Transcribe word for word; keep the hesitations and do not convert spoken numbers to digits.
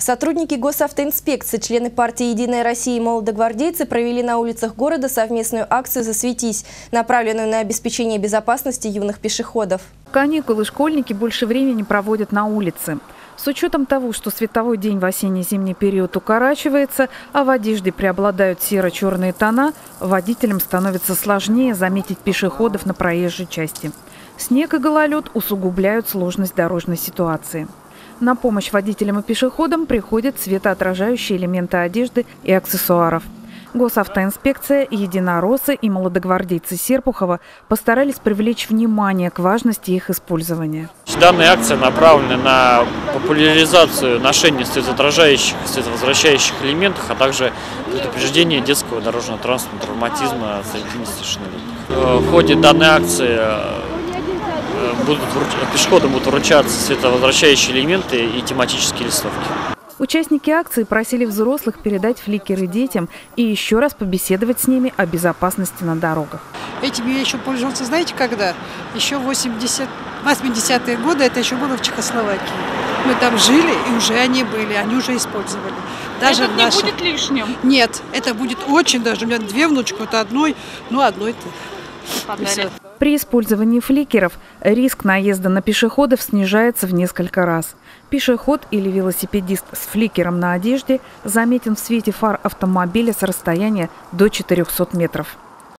Сотрудники госавтоинспекции, члены партии «Единая Россия» и молодогвардейцы провели на улицах города совместную акцию «Засветись», направленную на обеспечение безопасности юных пешеходов. Каникулы школьники больше времени проводят на улице. С учетом того, что световой день в осенне-зимний период укорачивается, а в одежде преобладают серо-черные тона, водителям становится сложнее заметить пешеходов на проезжей части. Снег и гололед усугубляют сложность дорожной ситуации. На помощь водителям и пешеходам приходят светоотражающие элементы одежды и аксессуаров. Госавтоинспекция, единороссы и молодогвардейцы Серпухова постарались привлечь внимание к важности их использования. Данная акция направлена на популяризацию ношения светоотражающих и световозвращающих элементов, а также предупреждение детского дорожного транспортного травматизма среди несовершеннолетних. В ходе данной акции будут, пешеходам будут вручаться световозвращающие элементы и тематические листовки. Участники акции просили взрослых передать фликеры детям и еще раз побеседовать с ними о безопасности на дорогах. Этим я еще пользовался, знаете, когда? Еще в восьмидесятые годы, это еще было в Чехословакии. Мы там жили, и уже они были, они уже использовали. Даже это наши... не будет лишним? Нет, это будет очень даже. У меня две внучки, вот одной, ну одной-то. При использовании фликеров риск наезда на пешеходов снижается в несколько раз. Пешеход или велосипедист с фликером на одежде заметен в свете фар автомобиля с расстояния до четырёхсот метров.